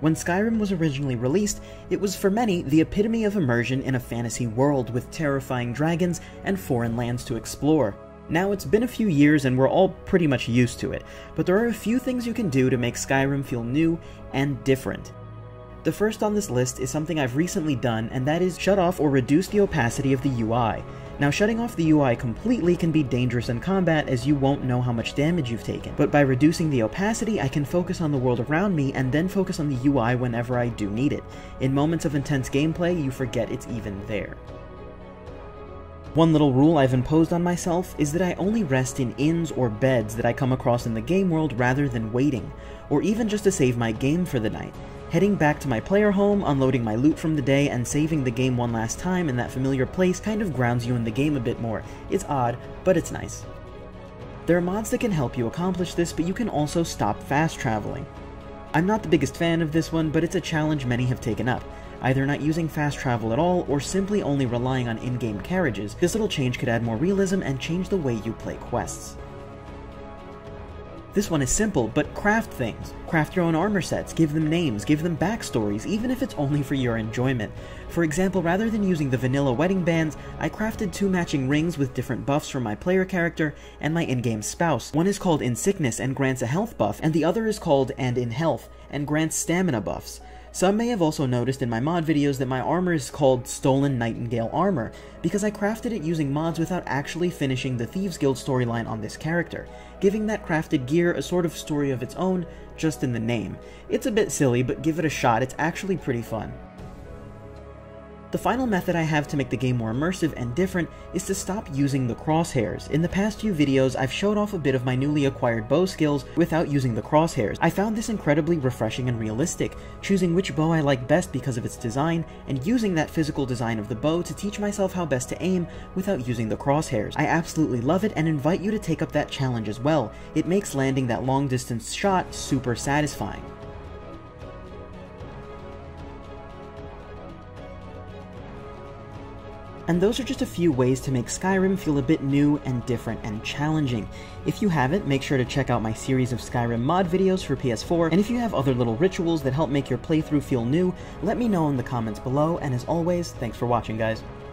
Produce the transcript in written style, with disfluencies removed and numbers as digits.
When Skyrim was originally released, it was for many the epitome of immersion in a fantasy world with terrifying dragons and foreign lands to explore. Now it's been a few years and we're all pretty much used to it, but there are a few things you can do to make Skyrim feel new and different. The first on this list is something I've recently done, and that is shut off or reduce the opacity of the UI. Now, shutting off the UI completely can be dangerous in combat as you won't know how much damage you've taken, but by reducing the opacity I can focus on the world around me and then focus on the UI whenever I do need it. In moments of intense gameplay, you forget it's even there. One little rule I've imposed on myself is that I only rest in inns or beds that I come across in the game world rather than waiting, or even just to save my game for the night. Heading back to my player home, unloading my loot from the day, and saving the game one last time in that familiar place kind of grounds you in the game a bit more. It's odd, but it's nice. There are mods that can help you accomplish this, but you can also stop fast traveling. I'm not the biggest fan of this one, but it's a challenge many have taken up. Either not using fast travel at all, or simply only relying on in-game carriages. This little change could add more realism and change the way you play quests. This one is simple, but craft things. Craft your own armor sets, give them names, give them backstories, even if it's only for your enjoyment. For example, rather than using the vanilla wedding bands, I crafted 2 matching rings with different buffs for my player character and my in-game spouse. One is called In Sickness and grants a health buff, and the other is called And In Health and grants stamina buffs. Some may have also noticed in my mod videos that my armor is called Stolen Nightingale Armor, because I crafted it using mods without actually finishing the Thieves Guild storyline on this character, giving that crafted gear a sort of story of its own, just in the name. It's a bit silly, but give it a shot, it's actually pretty fun. The final method I have to make the game more immersive and different is to stop using the crosshairs. In the past few videos, I've showed off a bit of my newly acquired bow skills without using the crosshairs. I found this incredibly refreshing and realistic, choosing which bow I like best because of its design, and using that physical design of the bow to teach myself how best to aim without using the crosshairs. I absolutely love it and invite you to take up that challenge as well. It makes landing that long distance shot super satisfying. And those are just a few ways to make Skyrim feel a bit new and different and challenging. If you haven't, make sure to check out my series of Skyrim mod videos for PS4, and if you have other little rituals that help make your playthrough feel new, let me know in the comments below, and as always, thanks for watching, guys.